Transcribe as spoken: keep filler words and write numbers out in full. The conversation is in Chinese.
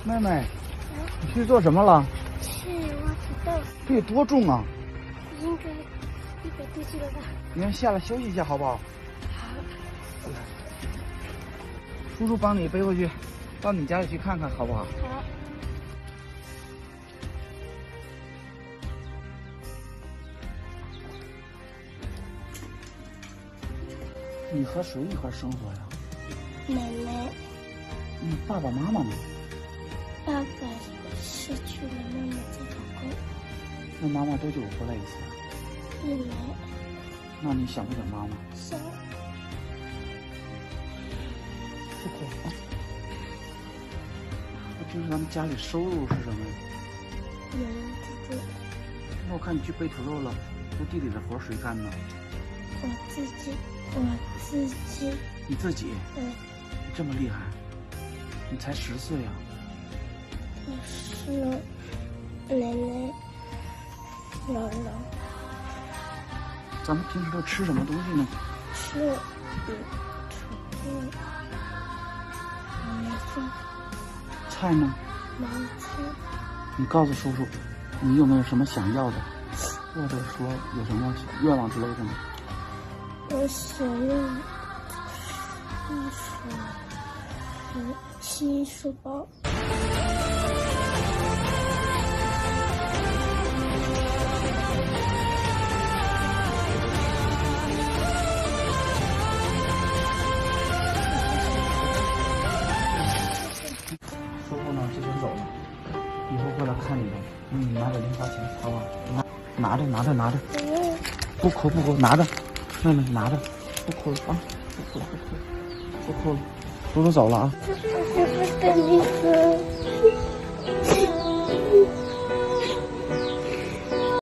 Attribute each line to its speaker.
Speaker 1: 妹妹，你去做什么了？
Speaker 2: 吃挖土豆。
Speaker 1: 这有多重啊？
Speaker 2: 应该一百多斤了吧？
Speaker 1: 你先下来休息一下好不好？
Speaker 2: 好。
Speaker 1: 叔叔帮你背回去，到你家里去看看好不好？
Speaker 2: 好。
Speaker 1: 你和谁一块生活呀？
Speaker 2: 奶奶。
Speaker 1: 嗯，爸爸妈妈呢？
Speaker 2: 爸爸失去了，妈妈在打工。
Speaker 1: 那妈妈多久回来一次啊？
Speaker 2: 一年。
Speaker 1: 那你想不想妈妈？
Speaker 2: 想。
Speaker 1: 不哭啊！那平时咱们家里收入是什么呀？
Speaker 2: 有人自己。
Speaker 1: 那我看你去背土豆了，那地里的活谁干呢？
Speaker 2: 我自己，我自己。
Speaker 1: 你自己？
Speaker 2: 嗯。
Speaker 1: 你这么厉害？你才十岁呀！
Speaker 2: 我是奶奶、姥姥。
Speaker 1: 咱们平时都吃什么东西呢？
Speaker 2: 吃嗯土豆、梅子。
Speaker 1: 菜呢？
Speaker 2: 毛菜。
Speaker 1: 你告诉叔叔，你有没有什么想要的，或者说有什么愿望之类的呢？
Speaker 2: 我想要一首嗯新书包。
Speaker 1: 叔叔呢，之前走了，以后过来看你的，你拿着零花钱，好不好？拿拿着拿着拿着，不哭不哭，拿着，妹妹拿着，不哭了啊，不哭了不哭了，不哭了，叔叔走了啊。
Speaker 2: 我不跟你说。